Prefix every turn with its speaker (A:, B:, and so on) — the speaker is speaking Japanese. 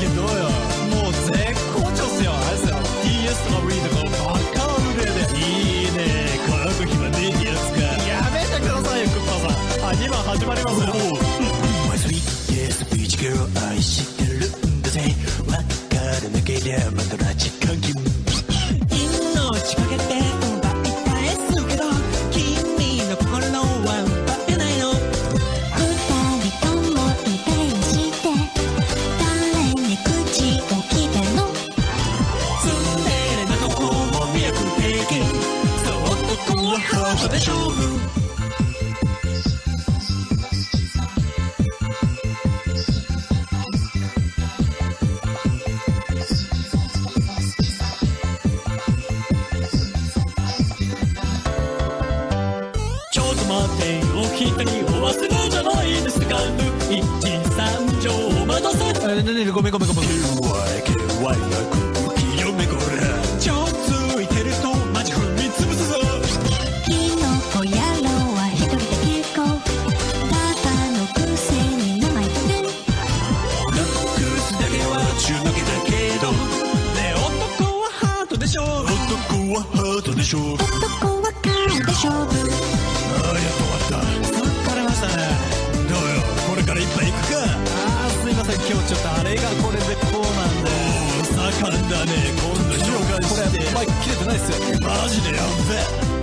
A: どうよ。もう絶好調っすよ。あれっすよ、 TS とか Wii とかバカ売れで。いいね、乾く暇ねえってやつか。やめてくださいよクッパさん。あ、2番始まりますよ。
B: My sweet yes beach girl 愛してるんだぜ。わからなけりゃまた拉致監禁。命かけて奪い返すけど君の心は奪ってないの。
C: 二人とも遺伝して誰に口を聞いてんの。
B: ツンデレなとこも魅力的。そう男はハートで勝負。
A: ちょっと待ってお一人お忘れじゃないですか。一三条お待たせ。ごめん。
B: KY が空気読めこら。ちょっついてるとマジ踏みつぶすぞ。
C: キノコ野郎は一人で結構バカのくせに名前言ってん。
B: ルックスだけは中抜けだけどね。男はハートでしょ。男はハートでしょ。
C: 男はカーで勝負。
B: ああ、やっと終わった。
A: 疲れましたね。
B: どうよ、これから一杯行くか。
A: あーすいません、今日ちょっとあれがこれでこうなんで。
B: お盛んだね。今度紹介
A: こ
B: して。
A: れマイク切れてないっすよ。
B: マジでやんべ。